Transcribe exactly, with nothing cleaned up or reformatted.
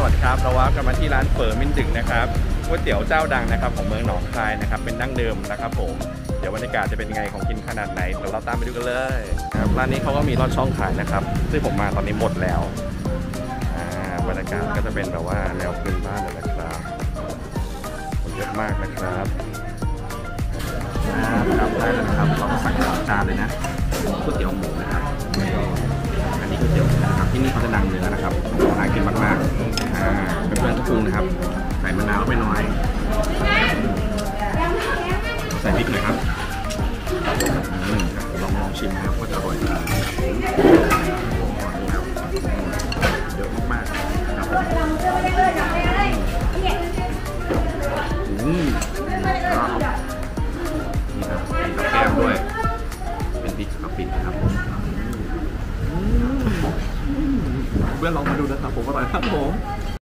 วัสดีครับเราว่ากันมาที่ร้านเฝอมินดึกนะครับก๋วยเตี๋ยวเจ้าดังนะครับของเมืองหนองคายนะครับเป็นดั้งเดิมนะครับผมเดี๋ยวบรรยากาศจะเป็นไงของกินขนาดไหนเดี๋ยวเราตามไปดูกันเลยครับร้านนี้เขาก็มีลอดช่องขายนะครับซึ่งผมมาตอนนี้หมดแล้วอ่าบรรยากาศก็จะเป็นแบบว่าแนวพื้นบ้านเลยนะครับคนเยอะมากนะครับครับได้เลยนะครับเราก็สั่งสามจานเลยนะก๋วยเตี๋ยวหมูนะครับอันนี้ก๋วยเตี๋ยวนะครับที่นี่เขาจะดังเนื้อนะครับหากินมากๆอ่าเพื่อนๆก็ปรุงนะครับใส่มะนาวไปหน่อยใส่พริกหน่อยครับอืมลองลองชิมนะครับว่าจะอร่อยไหมเยอะมากๆครับอืมนี่ครับมีกับแก้มด้วยเป็นพริกกะปินะครับเพื่อนลองมาดูนะครับผมอร่อยครับผม